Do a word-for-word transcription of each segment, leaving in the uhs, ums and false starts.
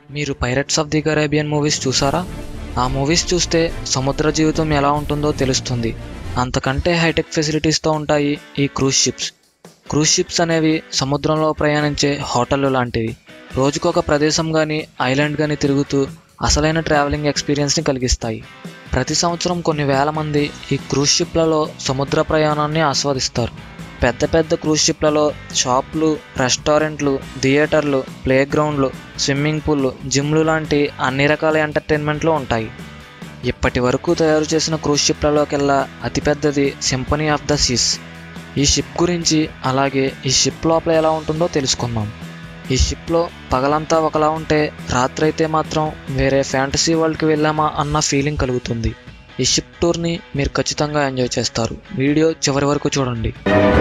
మీరు Pirates of the Caribbean movies చూసారా? ఆ మూవీస్ చూస్తే సముద్ర జీవితం ఎలా ఉంటుందో తెలుస్తుంది. అంతకంటే హైటెక్ ఫెసిలిటీస్తో ఉంటాయి ఈ క్రూజ్ షిప్స్. క్రూజ్ షిప్స్ అనేవి సముద్రంలో ప్రయాణించే హోటళ్ళు లాంటివి. రోజుకొక ప్రదేశం కానీ ఐలాండ్ కానీ తిరుగుతూ అసలైన ట్రావెలింగ్ ఎక్స్పీరియన్స్ని కలిగిస్తాయి. ప్రతి సంవత్సరం కొన్ని వేల మంది ఈ క్రూజ్ షిప్లలో సముద్ర ప్రయాణాన్ని ఆస్వాదిస్తారు. పెద్ద పెద్ద క్రూజ్ షిప్లలో షాపులు, రెస్టారెంట్లు, థియేటర్లు, ప్లే గ్రౌండ్లు, స్విమ్మింగ్ పూల్లు, జిమ్లు లాంటి అన్ని రకాల ఎంటర్టైన్మెంట్లు ఉంటాయి. ఇప్పటి వరకు తయారు చేసిన క్రూజ్ షిప్లలోకెల్లా అతిపెద్దది సింఫనీ ఆఫ్ ద సీస్. ఈ షిప్ గురించి, అలాగే ఈ షిప్ లోపల ఎలా ఉంటుందో తెలుసుకుందాం. ఈ షిప్లో పగలంతా ఒకలా ఉంటే రాత్రి అయితే మాత్రం వేరే ఫ్యాంటసీ వరల్డ్కి వెళ్ళామా అన్న ఫీలింగ్ కలుగుతుంది. ఈ షిప్ టూర్ని మీరు ఖచ్చితంగా ఎంజాయ్ చేస్తారు. వీడియో చివరి వరకు చూడండి.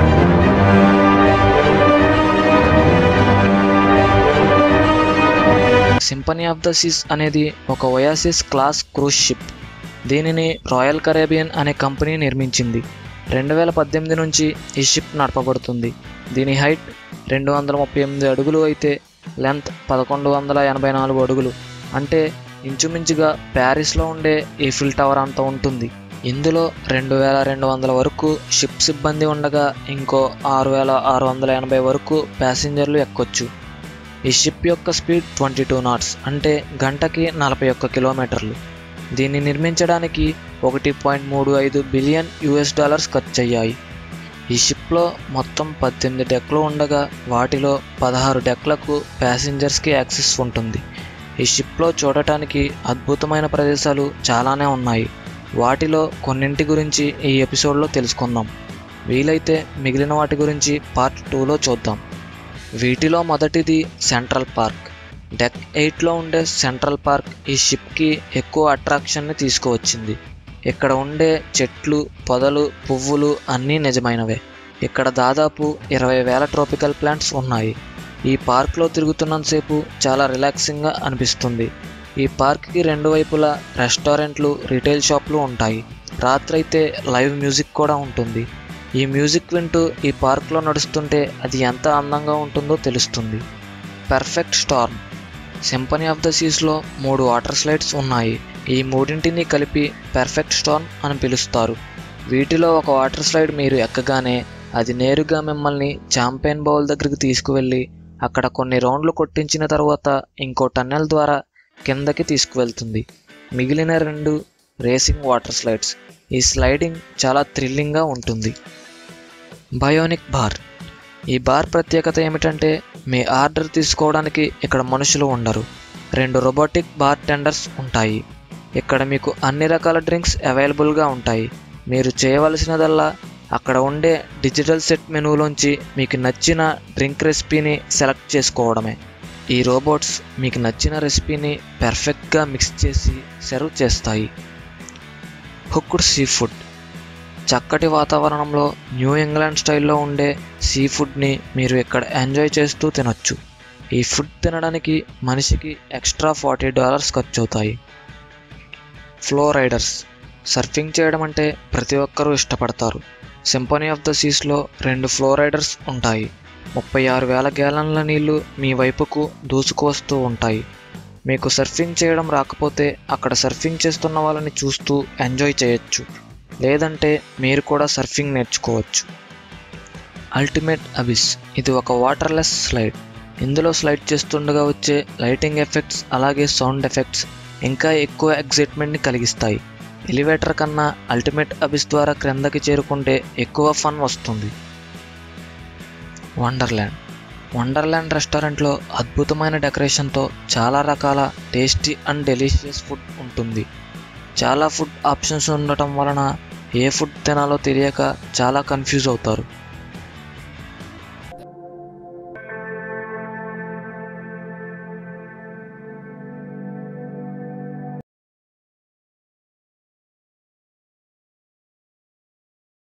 సింఫనీ ఆఫ్ ద సీస్ అనేది ఒక ఒయాసిస్ క్లాస్ క్రూజ్ షిప్. దీనిని రాయల్ కరేబియన్ అనే కంపెనీ నిర్మించింది. రెండు వేల పద్దెనిమిది నుంచి ఈ షిప్ నడపబడుతుంది. దీని హైట్ రెండు వందల ముప్పై ఎనిమిది అడుగులు అయితే లెంత్ పదకొండు వందల ఎనభై నాలుగు అడుగులు, అంటే ఇంచుమించుగా ప్యారిస్లో ఉండే ఈఫిల్ టవర్ అంత ఉంటుంది. ఇందులో రెండు వేల రెండు వందల వరకు షిప్ సిబ్బంది ఉండగా ఇంకో ఆరు వేల ఆరు వందల ఎనభై వరకు ప్యాసింజర్లు ఎక్కొచ్చు. ఈ షిప్ యొక్క స్పీడ్ ట్వంటీ టూ నాట్స్, అంటే గంటకి నలభై ఒక్క కిలోమీటర్లు. దీన్ని నిర్మించడానికి ఒకటి పాయింట్ మూడు ఐదు బిలియన్ యుఎస్ డాలర్స్ ఖర్చు అయ్యాయి. ఈ షిప్లో మొత్తం పద్దెనిమిది డెక్లు ఉండగా వాటిలో పదహారు డెక్లకు ప్యాసింజర్స్కి యాక్సెస్ ఉంటుంది. ఈ షిప్లో చూడటానికి అద్భుతమైన ప్రదేశాలు చాలానే ఉన్నాయి. వాటిలో కొన్నింటి గురించి ఈ ఎపిసోడ్లో తెలుసుకుందాం. వీలైతే మిగిలిన వాటి గురించి పార్ట్ టూలో చూద్దాం. వీటిలో మొదటిది సెంట్రల్ పార్క్. డెక్ ఎయిట్లో ఉండే సెంట్రల్ పార్క్ ఈ షిప్కి ఎక్కువ అట్రాక్షన్ని తీసుకువచ్చింది. ఇక్కడ ఉండే చెట్లు, పొదలు, పువ్వులు అన్నీ నిజమైనవే. ఇక్కడ దాదాపు ఇరవై వేల ట్రోపికల్ ప్లాంట్స్ ఉన్నాయి. ఈ పార్క్లో తిరుగుతున్నంతసేపు చాలా రిలాక్సింగ్గా అనిపిస్తుంది. ఈ పార్క్కి రెండు వైపులా రెస్టారెంట్లు, రిటైల్ షాపులు ఉంటాయి. రాత్రైతే లైవ్ మ్యూజిక్ కూడా ఉంటుంది. ఈ మ్యూజిక్ వింటూ ఈ పార్క్లో నడుస్తుంటే అది ఎంత అందంగా ఉంటుందో తెలుస్తుంది. Perfect Storm. Symphony of the సీస్లో మూడు వాటర్ స్లైడ్స్ ఉన్నాయి. ఈ మూడింటిని కలిపి పర్ఫెక్ట్ స్టార్మ్ అని పిలుస్తారు. వీటిలో ఒక వాటర్ స్లైడ్ మీరు ఎక్కగానే అది నేరుగా మిమ్మల్ని చాంపియన్ బౌల్ దగ్గరికి తీసుకువెళ్ళి అక్కడ కొన్ని రౌండ్లు కొట్టించిన తర్వాత ఇంకో టన్నెల్ ద్వారా కిందకి తీసుకువెళ్తుంది. మిగిలిన రెండు రేసింగ్ వాటర్ స్లైడ్స్. ఈ స్లైడింగ్ చాలా థ్రిల్లింగ్గా ఉంటుంది. Bionic bar. ఈ బార్ ప్రత్యేకత ఏమిటంటే మీ ఆర్డర్ తీసుకోవడానికి ఇక్కడ మనుషులు ఉండరు. రెండు రోబోటిక్ బార్ టెండర్స్ ఉంటాయి. ఇక్కడ మీకు అన్ని రకాల డ్రింక్స్ అవైలబుల్గా ఉంటాయి. మీరు చేయవలసినదల్లా అక్కడ ఉండే డిజిటల్ సెట్ మెనూలోంచి మీకు నచ్చిన డ్రింక్ రెసిపీని సెలెక్ట్ చేసుకోవడమే. ఈ రోబోట్స్ మీకు నచ్చిన రెసిపీని పర్ఫెక్ట్గా మిక్స్ చేసి సర్వ్ చేస్తాయి. Hooked Seafood. చక్కటి వాతావరణంలో న్యూ ఇంగ్లాండ్ స్టైల్లో ఉండే సీ ఫుడ్ని మీరు ఇక్కడ ఎంజాయ్ చేస్తూ తినొచ్చు. ఈ ఫుడ్ తినడానికి మనిషికి ఎక్స్ట్రా ఫార్టీ డాలర్స్ ఖర్చు అవుతాయి. Flow riders. సర్ఫింగ్ చేయడం అంటే ప్రతి ఒక్కరూ ఇష్టపడతారు. సింఫనీ ఆఫ్ ద సీస్లో రెండు ఫ్లో రైడర్స్ ఉంటాయి. ముప్పై ఆరు వేల గ్యాలన్ల నీళ్లు మీ వైపుకు దూసుకు వస్తూ ఉంటాయి. మీకు సర్ఫింగ్ చేయడం రాకపోతే అక్కడ సర్ఫింగ్ చేస్తున్న వాళ్ళని చూస్తూ ఎంజాయ్ చేయొచ్చు. లేదంటే మీరు కూడా సర్ఫింగ్ నేర్చుకోవచ్చు. Ultimate Abyss. ఇది ఒక వాటర్లెస్ స్లైడ్. ఇందులో స్లైడ్ చేస్తుండగా వచ్చే లైటింగ్ ఎఫెక్ట్స్, అలాగే సౌండ్ ఎఫెక్ట్స్ ఇంకా ఎక్కువ ఎగ్జైట్మెంట్ని కలిగిస్తాయి. ఎలివేటర్ కన్నా అల్టిమేట్ అబిస్ ద్వారా క్రిందకి చేరుకుంటే ఎక్కువ ఫన్ వస్తుంది. వండర్ల్యాండ్. వండర్ల్యాండ్ రెస్టారెంట్లో అద్భుతమైన డెకరేషన్తో చాలా రకాల టేస్టీ అండ్ డెలిషియస్ ఫుడ్ ఉంటుంది. చాలా ఫుడ్ ఆప్షన్స్ ఉండటం వలన ఏ ఫుడ్ తినాలో తెలియక చాలా కన్ఫ్యూజ్ అవుతారు.